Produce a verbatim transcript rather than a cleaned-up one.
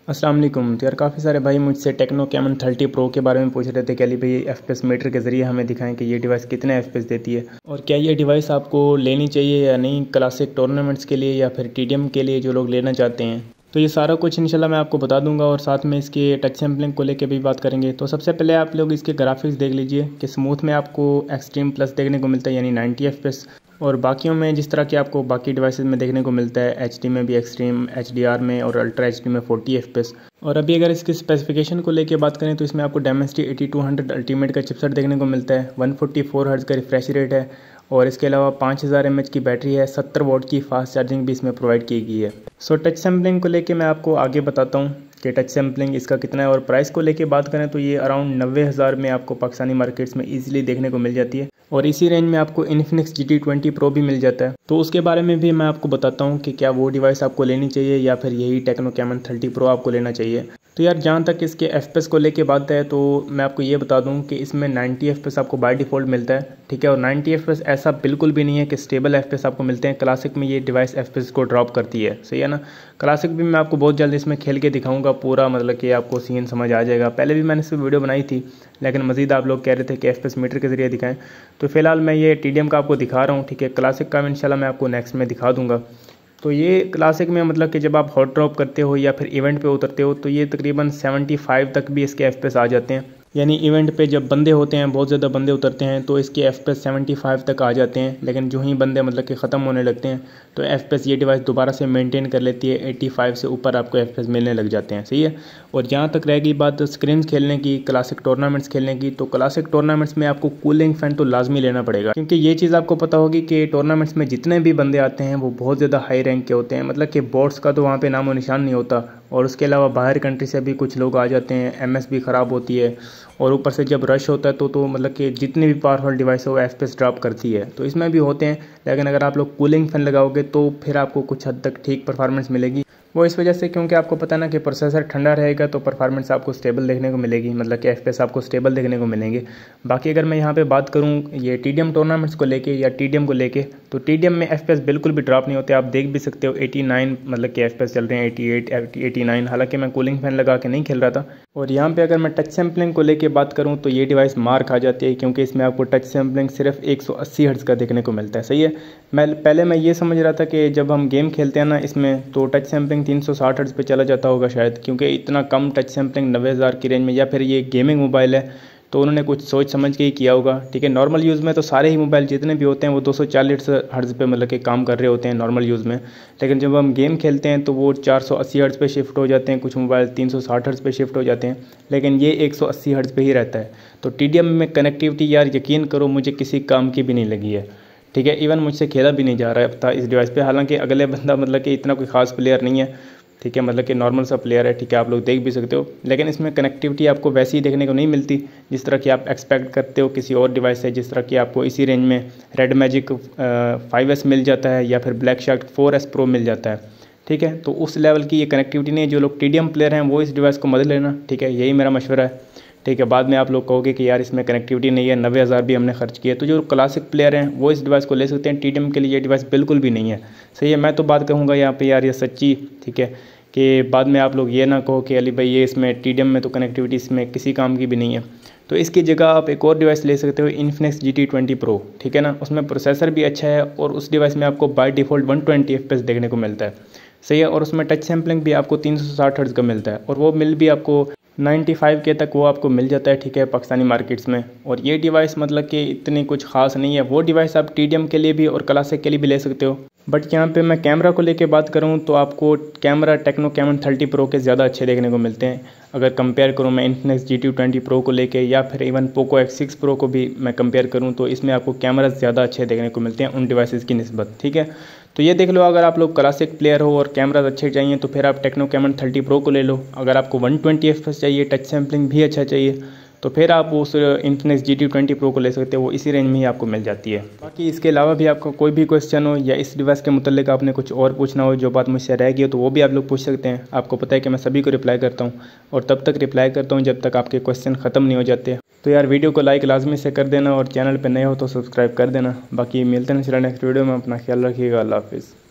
अस्सलाम वालेकुम। तो यार काफ़ी सारे भाई मुझसे टेक्नो कैमन थर्टी प्रो के बारे में पूछ रहे थे कि अली भाई एफ पी एस मीटर के ज़रिए हमें दिखाएं कि ये डिवाइस कितने एफ पी एस देती है और क्या ये डिवाइस आपको लेनी चाहिए या नहीं, क्लासिक टूर्नामेंट्स के लिए या फिर टी डी एम के लिए जो लोग लेना चाहते हैं। तो ये सारा कुछ इंशाल्लाह मैं आपको बता दूंगा और साथ में इसके टच सैम्पलिंग को लेके भी बात करेंगे। तो सबसे पहले आप लोग इसके ग्राफिक्स देख लीजिए कि स्मूथ में आपको एक्सट्रीम प्लस देखने को मिलता है यानी नाइन्टी एफ पी एस, और बाकियों में जिस तरह कि आपको बाकी डिवाइसेस में देखने को मिलता है एच डी में भी एक्सट्रीम, एच डी आर में और अल्ट्रा एच डी में फोर्टी एफ पी एस। और अभी अगर इसकी स्पेसिफिकेशन को लेके बात करें तो इसमें आपको Dimensity eighty two hundred Ultimate का चिपसेट देखने को मिलता है, वन फोर्टी फोर हर्ट्ज का रिफ्रेश रेट है और इसके अलावा पाँच हज़ार एम एच की बैटरी है, सत्तर वोल्ट की फास्ट चार्जिंग भी इसमें प्रोवाइड की गई है। सो टच सैम्पलिंग को लेके मैं आपको आगे बताता हूँ कि टच सैम्पलिंग इसका कितना है। और प्राइस को लेके बात करें तो ये अराउंड नब्बे हज़ार में आपको पाकिस्तानी मार्केट्स में ईजिली देखने को मिल जाती है और इसी रेंज में आपको Infinix G T twenty Pro भी मिल जाता है। तो उसके बारे में भी मैं आपको बताता हूँ कि क्या वो डिवाइस आपको लेनी चाहिए या फिर यही टेक्नो कैमन थर्टी प्रो आपको लेना चाहिए। तो यार जहाँ तक इसके एफ पी एस को लेके बात है तो मैं आपको ये बता दूं कि इसमें नाइन्टी एफ पी एस आपको बाय डिफ़ॉल्ट मिलता है, ठीक है। और नाइन्टी एफ पी एस ऐसा बिल्कुल भी नहीं है कि स्टेबल एफ पी एस आपको मिलते हैं। क्लासिक में ये डिवाइस एफ पी एस को ड्रॉप करती है, सही है ना। क्लासिक भी मैं आपको बहुत जल्द इसमें खेल के दिखाऊंगा पूरा, मतलब कि आपको सीन समझ आ जाएगा। पहले भी मैंने इस पर वीडियो बनाई थी लेकिन मजीद आप लोग कह रहे थे कि एफ पी एस मीटर के जरिए दिखाएं, तो फिलहाल मैं ये टी डी एम का आपको दिखा रहा हूँ, ठीक है। क्लासिक का इंशाल्लाह मैं आपको नेक्स्ट में दिखा दूंगा। तो ये क्लासिक में मतलब कि जब आप हॉट ड्रॉप करते हो या फिर इवेंट पे उतरते हो तो ये तकरीबन पचहत्तर तक भी इसके एफ पी एस आ जाते हैं, यानी इवेंट पे जब बंदे होते हैं, बहुत ज़्यादा बंदे उतरते हैं तो इसके एफ पी एस पचहत्तर तक आ जाते हैं। लेकिन जो ही बंदे मतलब कि ख़त्म होने लगते हैं तो एफ पी एस ये डिवाइस दोबारा से मेंटेन कर लेती है, पचासी से ऊपर आपको एफ पी एस मिलने लग जाते हैं, सही है। और जहाँ तक रहेगी बात स्क्रीन्स खेलने की, क्लासिक टूर्नामेंट्स खेलने की, तो क्लासिक टूर्नामेंट्स में आपको कूलिंग फैन तो लाजमी लेना पड़ेगा, क्योंकि ये चीज़ आपको पता होगी कि टूर्नामेंट्स में जितने भी बंदे आते हैं वो बहुत ज़्यादा हाई रैंक के होते हैं, मतलब कि बॉट्स का तो वहाँ पे नामो निशान नहीं होता। और उसके अलावा बाहर कंट्री से भी कुछ लोग आ जाते हैं, एम एस भी ख़राब होती है और ऊपर से जब रश होता है तो तो मतलब कि जितनी भी पावरफुल डिवाइस है वो एफ पी एस ड्रॉप करती है। तो इसमें भी होते हैं, लेकिन अगर आप लोग कूलिंग फैन लगाओगे तो फिर आपको कुछ हद तक ठीक परफॉर्मेंस मिलेगी। वो इस वजह से क्योंकि आपको पता ना कि प्रोसेसर ठंडा रहेगा तो परफॉर्मेंस आपको स्टेबल देखने को मिलेगी, मतलब कि एफ पी एस आपको स्टेबल देखने को मिलेंगे। बाकी अगर मैं यहाँ पे बात करूँ ये टी डी एम टूर्नामेंट्स को लेके या टी डी एम को लेके, तो टी डी एम में एफ पी एस बिल्कुल भी ड्रॉप नहीं होते। आप देख भी सकते हो नवासी मतलब कि एफ पी एस चल रहे हैं, अठासी, नवासी। हालांकि मैं कूलिंग फैन लगा के नहीं खेल रहा था। और यहाँ पे अगर मैं टच सैम्पलिंग को लेके बात करूँ तो ये डिवाइस मार खा जाती है, क्योंकि इसमें आपको टच सैम्पलिंग सिर्फ एक सौ अस्सी हर्ट्ज का देखने को मिलता है, सही है। मैं पहले मैं ये समझ रहा था कि जब हम गेम खेलते हैं ना इसमें तो टच सैम्पलिंग तीन सौ साठ हर्ट्ज पे चला जाता होगा शायद, क्योंकि इतना कम टच सैम्पलिंग नब्बे हज़ार की रेंज में, या फिर ये गेमिंग मोबाइल है तो उन्होंने कुछ सोच समझ के ही किया होगा, ठीक है। नॉर्मल यूज़ में तो सारे ही मोबाइल जितने भी होते हैं वो दो सौ चालीस हर्ट्ज पे मतलब कि काम कर रहे होते हैं नॉर्मल यूज़ में, लेकिन जब हम गेम खेलते हैं तो वो चार सौ अस्सी हर्ट्ज पे शिफ्ट हो जाते हैं, कुछ मोबाइल तीन सौ साठ हर्ट्ज पे शिफ्ट हो जाते हैं, लेकिन ये एक सौ अस्सी हर्ट्ज पे ही रहता है। तो टी डी एम में कनेक्टिविटी यार यकीन करो मुझे किसी काम की भी नहीं लगी है, ठीक है। इवन मुझसे खेला भी नहीं जा रहा था इस डिवाइस पे, हालांकि अगले बंदा मतलब कि इतना कोई खास प्लेयर नहीं है, ठीक है, मतलब कि नॉर्मल सा प्लेयर है, ठीक है, आप लोग देख भी सकते हो। लेकिन इसमें कनेक्टिविटी आपको वैसी ही देखने को नहीं मिलती जिस तरह की आप एक्सपेक्ट करते हो किसी और डिवाइस से, जिस तरह की आपको इसी रेंज में रेड मैजिक फाइव एस मिल जाता है या फिर Black Shark four S Pro मिल जाता है, ठीक है। तो उस लेवल की ये कनेक्टिविटी नहीं है। जो लोग टी डी एम प्लेयर हैं वो इस डिवाइस को मत लेना, ठीक है, यही मेरा मशवरा है, ठीक है। बाद में आप लोग कहोगे कि यार इसमें कनेक्टिविटी नहीं है, नब्बे हज़ार भी हमने खर्च किए। तो जो क्लासिक प्लेयर हैं वो इस डिवाइस को ले सकते हैं, टी डी एम के लिए ये डिवाइस बिल्कुल भी नहीं है, सही है। मैं तो बात कहूँगा यहाँ पे यार ये सच्ची, ठीक है, कि बाद में आप लोग ये ना कहो कि अली भाई ये इसमें टी डी एम में तो कनेक्टिविटी इसमें किसी काम की भी नहीं है। तो इसकी जगह आप एक और डिवाइस ले सकते हो, Infinix G T twenty Pro, ठीक है ना। उसमें प्रोसेसर भी अच्छा है और उस डिवाइस में आपको by default one twenty F P S देखने को मिलता है, सही है। और उसमें टच सैम्पलिंग भी आपको तीन सौ साठ हर्ट्ज का मिलता है और वो मिल भी आपको पचानवे के तक वो आपको मिल जाता है, ठीक है, पाकिस्तानी मार्केट्स में। और ये डिवाइस मतलब कि इतनी कुछ खास नहीं है। वो डिवाइस आप टी डी एम के लिए भी और क्लासिक के लिए भी ले सकते हो। बट यहाँ पे मैं कैमरा को लेके बात करूँ तो आपको camera Tecno Camon thirty Pro के ज़्यादा अच्छे देखने को मिलते हैं। अगर कंपेयर करूँ मैं Infinix G T twenty Pro को लेके या फिर even Poco X six Pro को भी मैं कंपेयर करूँ तो इसमें आपको कैमरा ज़्यादा अच्छे देखने को मिलते हैं उन डिवाइसेस की निस्बत, ठीक है। तो ये देख लो, अगर आप लोग क्लासिक प्लेयर हो और कैमरा अच्छे चाहिए तो फिर आप टेक्नो कैमन थर्टी प्रो को ले लो। अगर आपको one twenty F P S चाहिए, टच सैम्पलिंग भी अच्छा चाहिए, तो फिर आप उस Infinix G T twenty Pro को ले सकते हो, वो इसी रेंज में ही आपको मिल जाती है। बाकी इसके अलावा भी आपका कोई भी क्वेश्चन हो या इस डिवाइस के मुतालिक आपने कुछ और पूछना हो, जो बात मुझसे रह गई हो, तो वो भी आप लोग पूछ सकते हैं। आपको पता है कि मैं सभी को रिप्लाई करता हूँ और तब तक रिप्लाई करता हूँ जब तक आपके क्वेश्चन ख़त्म नहीं हो जाते। तो यार वीडियो को लाइक लाजमी से कर देना और चैनल पर नए हो तो सब्सक्राइब कर देना। बाकी मिलते हैं नेक्स्ट वीडियो में, अपना ख्याल रखिएगा, अल्लाह हाफिज़।